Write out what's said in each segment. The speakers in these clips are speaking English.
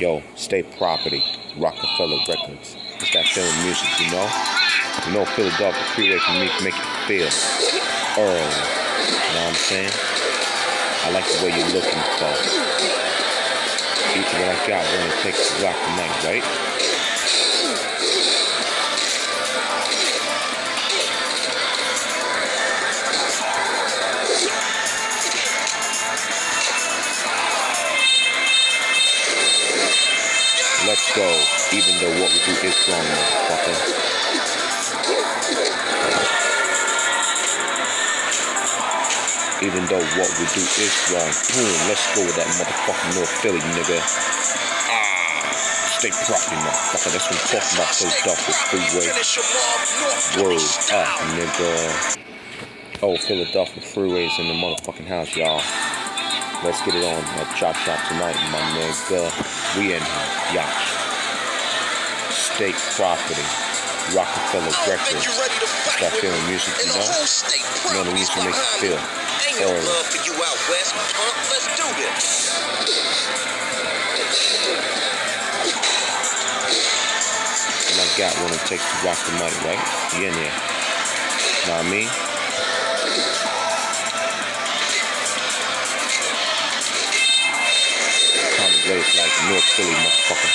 Yo, State Property, Rockefeller Records. It's that feeling music, you know? You know Philadelphia Freeway can make you feel early. You know what I'm saying? I like the way you're looking for. Each what I got when it takes to rock the night, right? Let's go, even though what we do is wrong, motherfucker. Even though what we do is wrong. Boom, let's go with that motherfucking North Philly, nigga. State Property, motherfucker. That's what I'm talking about, Philadelphia Freeway. Word up, nigga. Oh, Philadelphia Freeway's in the motherfucking house, y'all. Let's get it on at Chopshop tonight, my nigga. We in here, yacht. State Property, Rockefeller Records. That feeling music, you know? You know the music makes you feel early. Let's do this. And I got what it takes to rock the mic, right? We in here. Know what I mean? Place like North Philly, motherfucker.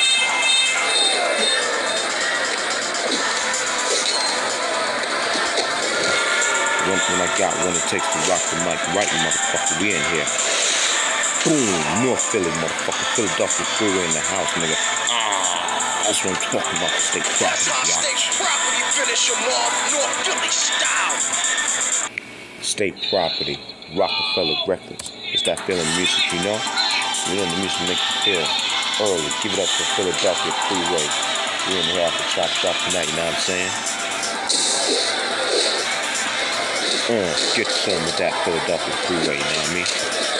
When I got when it takes to rock the mic, right, motherfucker, we in here. Boom, North Philly, motherfucker. Philadelphia Freeway in the house, nigga. That's what I'm talking about, the State Property. That's how State Property finish them off, North Philly style. State Property, Rockefeller Records. It's that feeling music, you know? You know the music makes you feel early. Give it up for Philadelphia Freeway. We're in here after Chopshop tonight, you know what I'm saying? Get some with that Philadelphia Freeway, you know what I mean?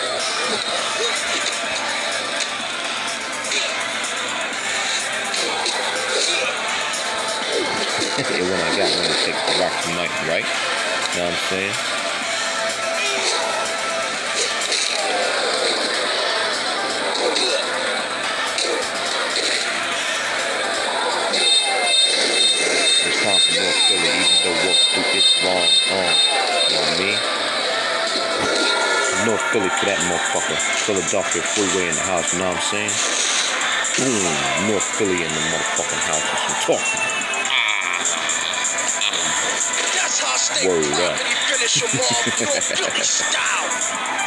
And when I got one to take the rock tonight, right? You know what I'm saying? Time for North Philly, even though what we do is wrong. You know what I mean? North Philly for that motherfucker. Philadelphia Freeway in the house, you know what I'm saying? Boom, North Philly in the motherfucking house. That's what I'm talking about. That's how State Property finish them off, North Philly style.